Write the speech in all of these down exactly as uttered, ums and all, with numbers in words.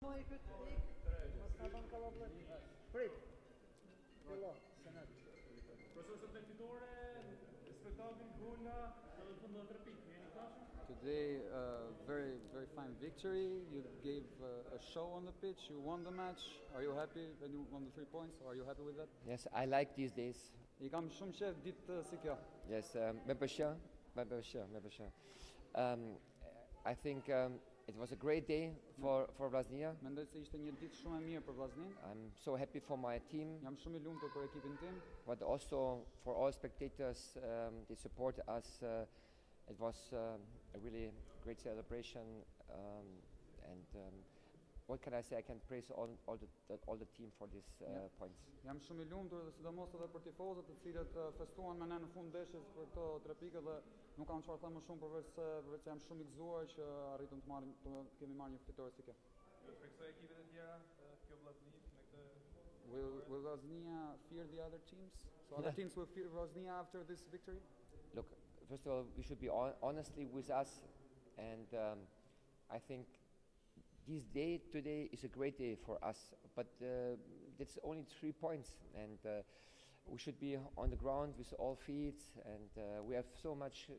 No i këtë ik, mos na bën kallapllë. Prit. Fillo, senat. Profesor, sot me fitore, spektakël, gola, edhe fundon tre pikë. Jeni kënaqur? Today, uh, very, very fine victory. You gave uh, a show on the pitch. You won the match. Are you happy when you won the three points? Are you happy with that? Yes, I like these days. I kam shumë qef ditë uh, si kjo. Yes, um, me pëlqen, me pëlqen, me pëlqen. Um, I think um, it was a great day for for Vllaznia. Mendoj se ishte një ditë shumë e mirë për Vllaznin. I'm so happy for my team, Jam shumë i lumtur për ekipin tim, but also for all spectators. Um, they support us. Uh, it was um, a really great celebration, um, and um, what can I say? I can praise all, all the, the all the team for these uh, Yeah. points. jam shumë i lumtur dhe sidomos edhe për tifozët të cilët uh, festuan me ne në fund ndeshjes për këto tre pikë dhe nuk kam çfarë them më shumë përveç se përveç se jam shumë i gëzuar që arritëm të marrim të kemi marrë një fitore si kjo. Jo frikësoj ekipet e tjera, eh, kjo vllazni me këtë. Will, will Vllaznia fear the other teams? So other teams will fear Vllaznia after this victory? Look, first of all, we should be hon- honestly with us, and um, I think this day today is a great day for us. But uh, that's only three points, and uh, we should be on the ground with all feet. And uh, we have so much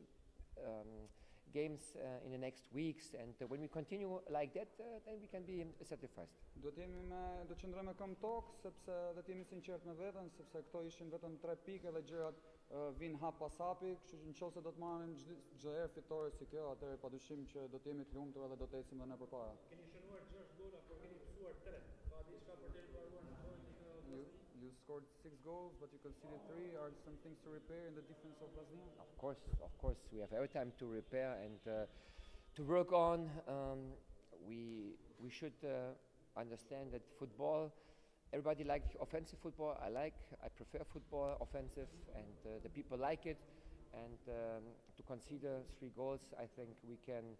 um, games uh, in the next weeks, and uh, when we continue like that, uh, then we can be satisfied. Do të jemi me do të qëndrojmë me këmbë tokë sepse do të jemi sinqert me veten sepse këto ishin vetëm tre pikë dhe gjërat uh, vinë hap pas hapi, kështu që nëse do të marrim çdo çdo herë fitore si kjo, atëherë padyshim që do të jemi të lumtur edhe do të ecim edhe ne përpara. Keni shënuar gjashtë gola, por keni mësuar tre. Ka diçka për të riparuar në tojë të You, you scored six goals, but you conceded three. Are some things to repair in the defense of Vllaznia? Of course, of course, we have every time to repair and uh, to work on. Um, we we should uh, understand that football. Everybody like offensive football. I like. I prefer football offensive, and uh, the people like it. And um, to consider three goals, I think we can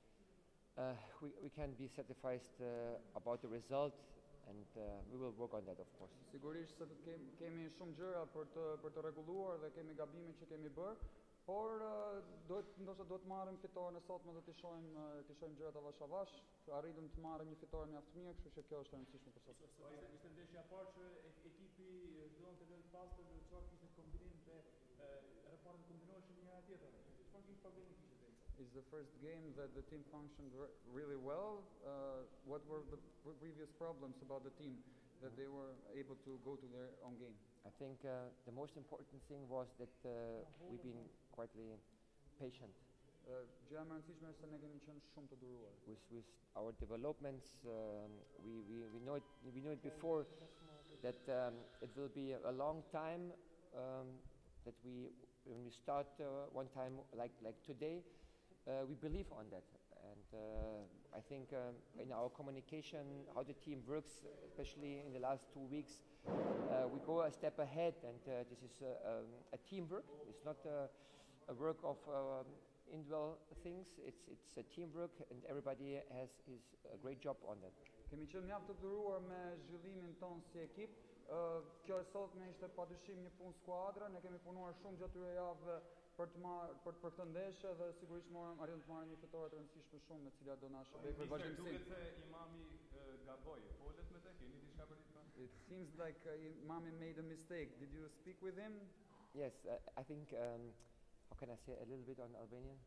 uh, we we can be satisfied uh, about the result, and uh, we will work on that, of course. Sigurisht se do të kemi, kemi shumë gjëra për të për të rregulluar dhe kemi gabimet që kemi bërë, por uh, do të ndoshta do të marrim fitoren e sotme dhe të shohim uh, të shohim gjërat avash avash. Arritëm të marrim një fitore mjaft të mirë, kështu që kjo është e rëndësishme për sot. Sot ishte ishte ndeshja e parë që e- ekipi fillon të lënë pastër dhe çfarë kishte kombinim të reparën kombinoheshin njëra tjetrën. Çfarë kishte problemi kishte deri sot? It's the first game that the team functioned re- really well. Uh, what were the pre- previous problems about the team that they were able to go to their own game? I think uh, the most important thing was that uh, we've been quietly patient Uh, Gjëja më e rëndësishme është se ne kemi qenë shumë të duruar. with, with our developments. Um, we, we, we know it we know it before that um, it will be a long time um, that we when we start uh, one time like like today, uh, we believe on that. And uh, I think um, in our communication, how the team works, especially in the last two weeks, uh, we go a step ahead, and uh, this is a, um, a teamwork. It's not a, a work of um, individual things. It's it's a teamwork, and everybody has his a great job on that. Kemi qenë mjaft të duruar me zhvillimin ton si ekip. Uh, kjo e sotme ishte padyshim një punë skuadra. Ne kemi punuar shumë gjatë këtyre javëve për të marrë për, për këtë ndeshje dhe sigurisht morëm arritëm të marrim një fitore të rëndësishme shumë me të cilat do na shërbej për vazhdimsinë. Duket se imami eh, gaboi. Folet me te, keni diçka për ditë? It seems like uh, Imami made a mistake. Did you speak with him? Yes, uh, I think. Um, how can I say a little bit on Albanian?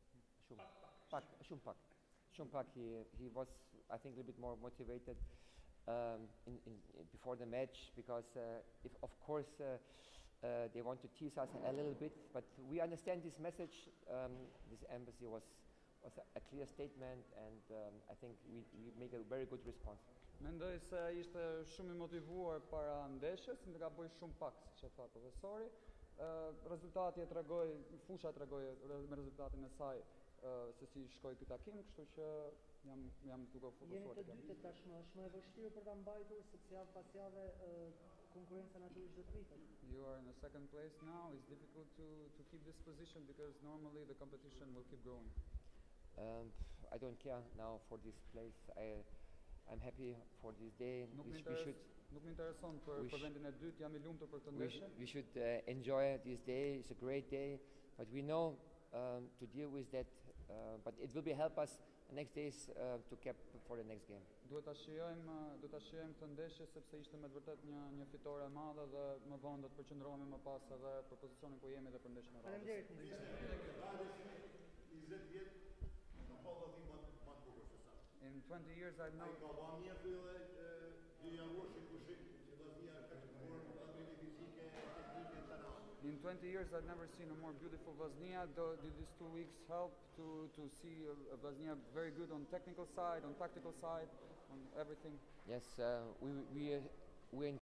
Shumpak. Shumpak. Shumpak. He he was, I think, a little bit more motivated um, in, in, in before the match because uh, if of course uh, uh, they want to tease us a little bit, but we understand this message. Um, this embassy was was a, a clear statement, and um, I think we we make a very good response. Mendoj se ishte shumë i motivuar para ndeshjes, ndë ka bëj shumë pak, siç e tha profesori. Uh, rezultati e tregoi, fusha e tregoi re- me rezultatin e saj uh, se si shkoi ky takim, kështu që jam jam duke u Jeni fokusuar të tek kjo. dytë tashmë, është më e vështirë për ta mbajtur sepse javë pas jave uh, konkurenca natyrisht do të rritet. You are in the second place now. It's difficult to to keep this position because normally the competition will keep growing. Um, I don't care now for this place. I I'm happy for this day. Nuk We, më sh- we should interes, nuk më intereson për, we për sh- vendin e dytë, jam i lumtur për këtë we, ndeshje. sh- we should uh, enjoy this day. It's a great day, but we know um, to deal with that. Uh, but it will be help us the next days uh, to keep for the next game. Duhet ta shijojmë, uh, duhet ta shijojmë këtë ndeshje sepse ishte me të vërtet një një fitore e madhe dhe më vonë do të përqendrohemi më pas edhe për pozicionin ku jemi dhe për ndeshjen e radhës. Faleminderit mister. njëzet vjet në palla ti më më të bukur se sa. In twenty years I've Ai known ka ba një fylle dy januar që kushik që vazhdia ka të formë atë fizike, teknike të na. In twenty years I've never seen a more beautiful Vaznia. Though did these two weeks help to to see a, a Vaznia very good on technical side, on tactical side, on everything. Yes, uh, we we uh, we're in